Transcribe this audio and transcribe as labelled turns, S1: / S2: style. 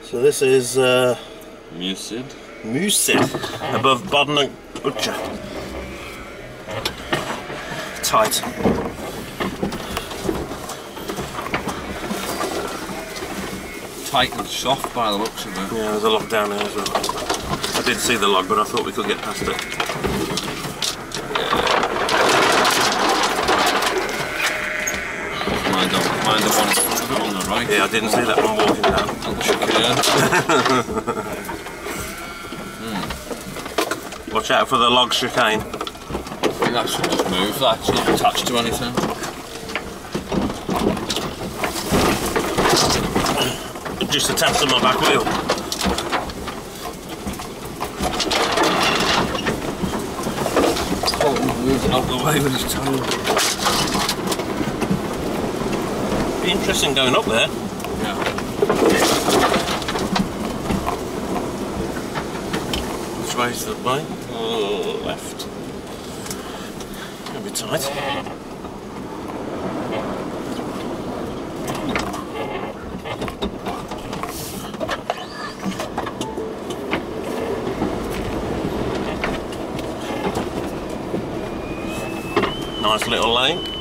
S1: So this is
S2: Musid
S1: above Bodnant Ucha. Tight.
S2: Tight and soft by the looks of it.
S1: Yeah, there's a log down there as well. I did see the log, but I thought we could get past it.
S2: Mind the one on the right.
S1: Yeah, I didn't see that one walking down.
S2: I'll check it out.
S1: Watch out for the log chicane.
S2: I think that should just move, that's not attached to anything.
S1: Just attached to my back wheel.
S2: Oh, he's moved out the way with his tail.
S1: Be interesting going up there.
S2: Yeah.
S1: Which way's the way? Left. It'll be tight. Nice little lane.